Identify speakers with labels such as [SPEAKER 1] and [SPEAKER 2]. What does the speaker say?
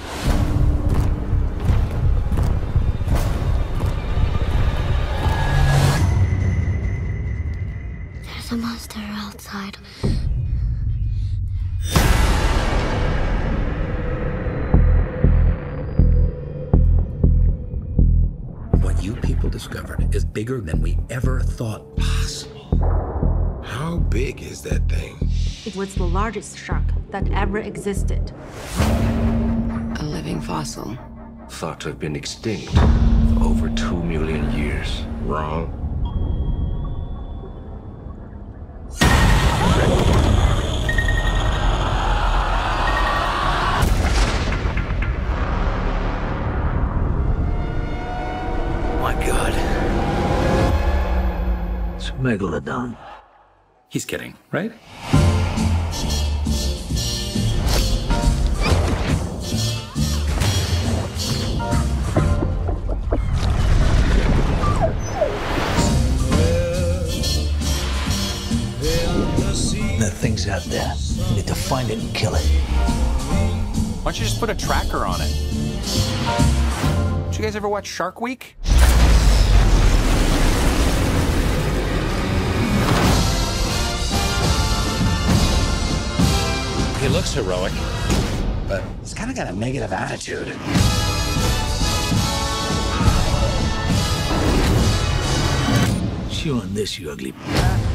[SPEAKER 1] There's a monster outside.
[SPEAKER 2] What you people discovered is bigger than we ever thought possible.
[SPEAKER 3] How big is that thing?
[SPEAKER 4] It was the largest shark that ever existed.
[SPEAKER 5] A living fossil.
[SPEAKER 6] Thought to have been extinct for over 2 million years.
[SPEAKER 3] Wrong.
[SPEAKER 7] My God. It's a megalodon.
[SPEAKER 2] He's kidding, right?
[SPEAKER 7] That thing's out there. We need to find it and kill it.
[SPEAKER 8] Why don't you just put a tracker on it? Did you guys ever watch Shark Week?
[SPEAKER 2] He looks heroic, but he's kind of got a negative attitude.
[SPEAKER 7] Chew on this, you ugly.